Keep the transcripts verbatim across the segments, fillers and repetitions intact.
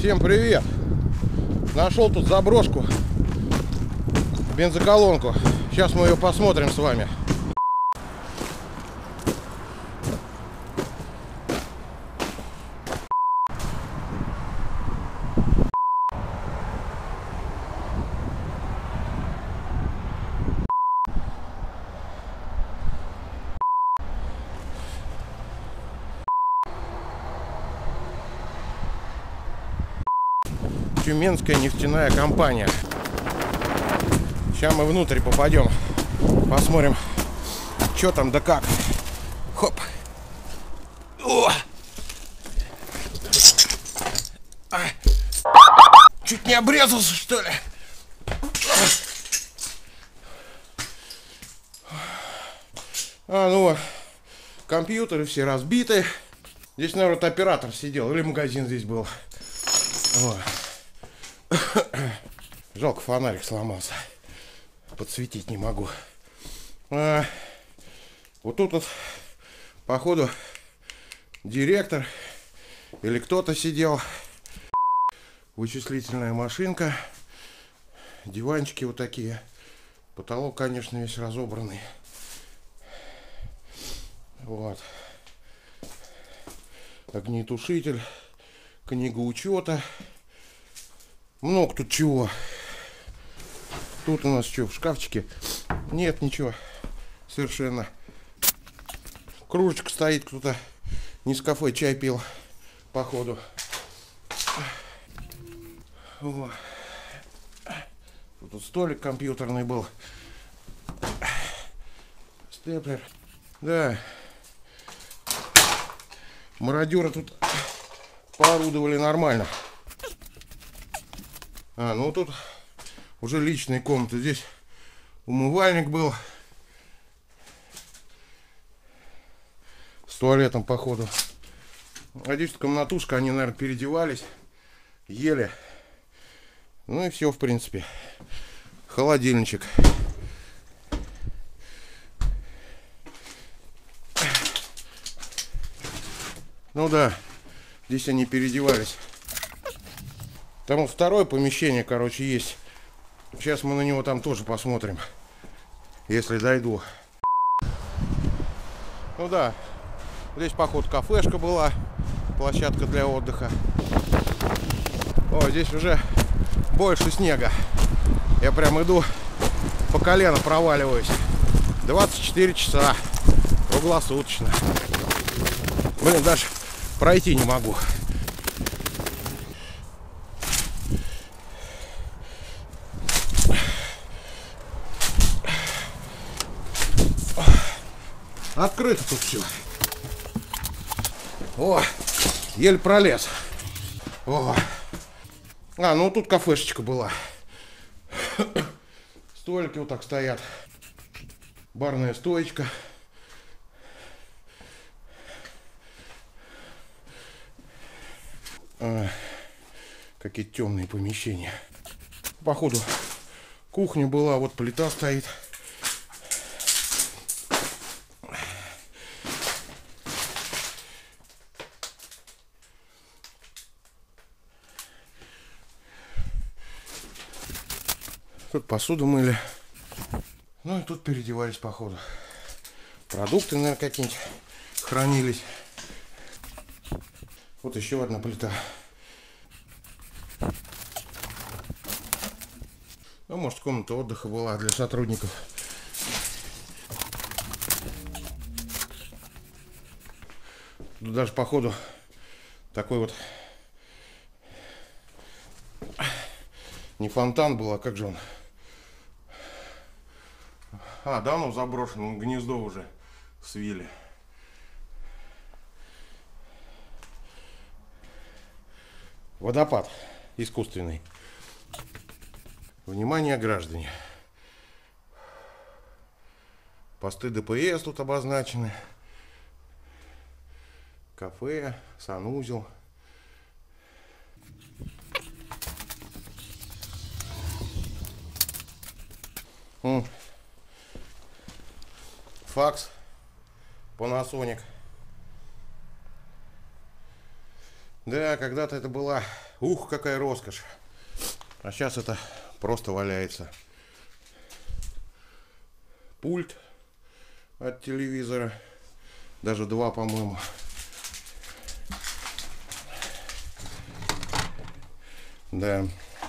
Всем привет! Нашел тут заброшку, бензоколонку. Сейчас мы ее посмотрим с вами. Тюменская нефтяная компания. Сейчас мы внутрь попадем, посмотрим, что там да как. Хоп. О! А! Чуть не обрезался, что ли? А, ну, компьютеры все разбиты. Здесь, наверное, вот оператор сидел, или магазин здесь был. О. Жалко, фонарик сломался. Подсветить не могу. А, вот тут вот, походу, директор или кто-то сидел. Вычислительная машинка. Диванчики вот такие. Потолок, конечно, весь разобранный. Вот. Огнетушитель. Книга учета. Много тут чего. Тут у нас что, в шкафчике? Нет, ничего. Совершенно. Кружечка стоит, кто-то не с кафе чай пил, походу. О. Тут столик компьютерный был. Степлер. Да. Мародеры тут поорудовали нормально. А, ну тут уже личные комнаты. Здесь умывальник был. С туалетом, походу. А здесь комнатушка, они, наверное, переодевались. Ели. Ну и все, в принципе. Холодильничек. Ну да, здесь они переодевались. Там вот второе помещение, короче, есть. Сейчас мы на него там тоже посмотрим, если дойду. Ну да, здесь, походу, кафешка была, площадка для отдыха. О, здесь уже больше снега. Я прям иду, по колено проваливаюсь. двадцать четыре часа, круглосуточно. Блин, даже пройти не могу. Открыто тут все. О, еле пролез. О. А, ну тут кафешечка была. Столики вот так стоят. Барная стоечка. А, какие темные помещения. Походу, кухня была, вот плита стоит. Тут посуду мыли. Ну и тут переодевались, походу. Продукты, наверное, какие-нибудь хранились. Вот еще одна плита. Ну, может, комната отдыха была для сотрудников. Тут даже, походу, такой вот не фонтан был, а как же он? А, давно заброшен, гнездо уже свили. Водопад искусственный. Внимание, граждане. Посты ДПС тут обозначены. Кафе, санузел. М. Факс. Panasonic. Да, когда-то это была Ух, какая роскошь. А сейчас это просто валяется. Пульт от телевизора. Даже два, по-моему. Да.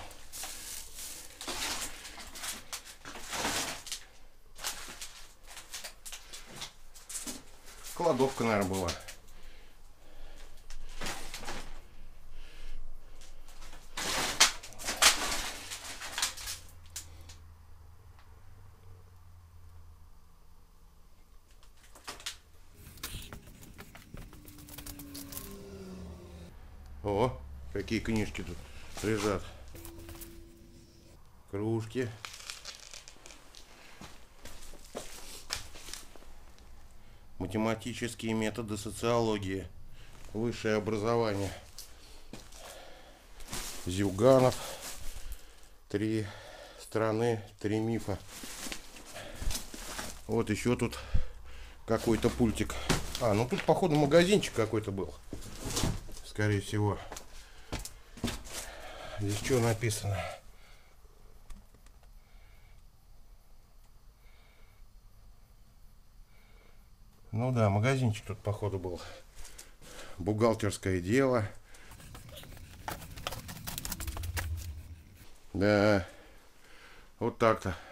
Кладовка, наверное, была. О, какие книжки тут лежат. Кружки. Математические методы социологии. Высшее образование. Зюганов. Три страны, три мифа. Вот еще тут какой-то пультик. А, ну тут, походу, магазинчик какой-то был. Скорее всего. Здесь что написано? Ну да, магазинчик тут, походу, был. Бухгалтерское дело. Да. Вот так-то.